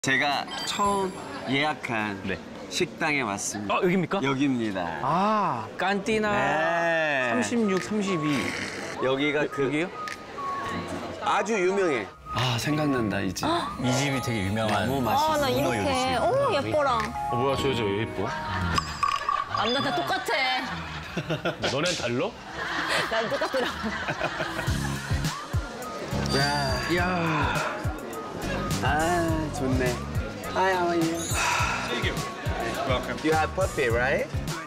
제가 처음 예약한 식당에 왔습니다. 여기입니까? 여기입니다. 아, 깐띠나 네. 36, 32. 여기가 여기요? 아주 유명해. 아, 생각난다, 이 집. 이 집이 되게 유명한. 너무 맛있어. 나 이렇게. 오, 예뻐라. 뭐야, 저 여자 왜 예뻐? 남자 다 똑같아. 너넨 달러? 난 똑같더라고. 야, 아, 좋네. Hi, how are you? You have puppy, right?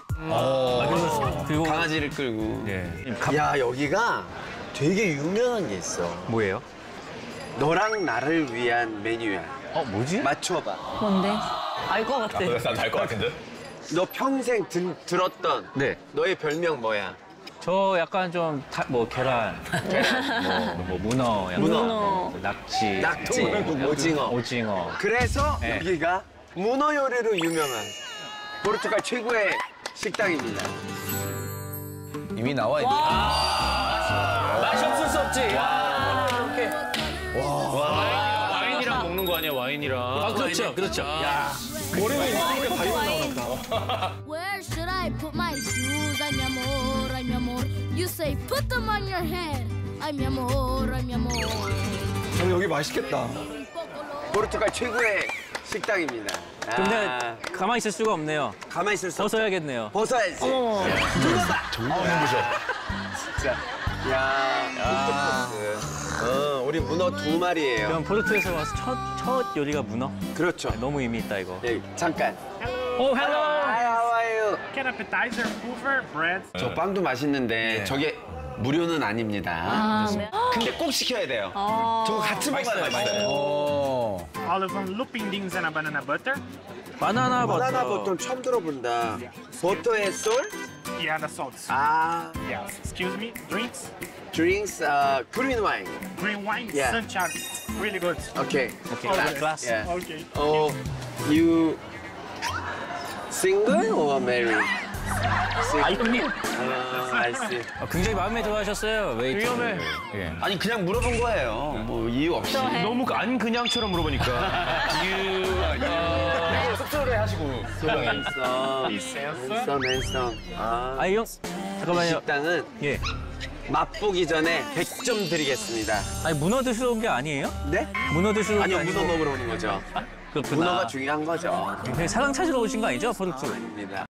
그리고 강아지를 끌고. 네. 야, 여기가 되게 유명한 게 있어. 뭐예요? 너랑 나를 위한 메뉴야. 뭐지? 맞춰봐. 뭔데? 알 것 같아. 난알 것 같은데? 너 평생 들었던 네. 너의 별명 뭐야? 저 약간 좀 계란, 뭐 문어, 약간 문어. 낙지, 낙지, 오징어. 오징어. 그래서 네. 여기가 문어 요리로 유명한 포르투갈 최고의 식당입니다. 이미 나와 있네. 맛이 없을 수 없지. 와인이랑 먹는 거 아니야, 와인이랑. 그렇죠, 그렇죠. 야. Where should I put my shoes? Ay, mi amor, ay, mi amor. You say put them on your head. Ay, mi amor, ay, mi amor. 여기 맛있겠다. 포르투갈 최고의 식당입니다. 근데 가만히 있을 수가 없네요. 가만히 있을 수 없어. 벗어야겠네요. 벗어야지. 문어다. 정말 눈부셔. 진짜. 야, 우리 문어 2마리예요. 그럼 포르투에서 와서 첫 요리가 문어? 그렇죠. 너무 의미 있다, 이거. 네, 잠깐. 오, 헬로! Hi, how are you? Can appetizer, Hoover, bread. 저 빵도 맛있는데 저게 무료는 아닙니다. 아, 네. 근데 꼭 시켜야 돼요. 저거 같이 먹어야 맛있어요. Olive on looping beans and a banana butter. 바나나 버터. 바나나 버터는 처음 들어본다. 버터에 솔? Yeah, the salts. 아, Yeah. Excuse me. Drinks. drinks, green wine. Green wine. Yeah. Sunshine. Really good. Okay. 오케이, Always. 클래스. Yeah. Okay. Oh, you single or married? 아, 형님. I see. 굉장히 마음에 들어 하셨어요. 웨이트. 위험해. 예. 아니 그냥 물어본 거예요. 뭐 이유 없이. 너무 안 그냥처럼 물어보니까. 씁쓸해 하시고. handsome. 아, 아, 이 형. 이 잠깐만요. 식당은 예. 맛보기 전에 100점 드리겠습니다. 아니, 문어 드시러 온 게 아니에요? 네? 문어 드시러 온 게 아니요, 아니고. 문어 먹으러 오는 거죠. 그렇구나. 문어가 중요한 거죠. 그냥 사랑 찾으러 오신 거 아니죠, 포르투? 아닙니다.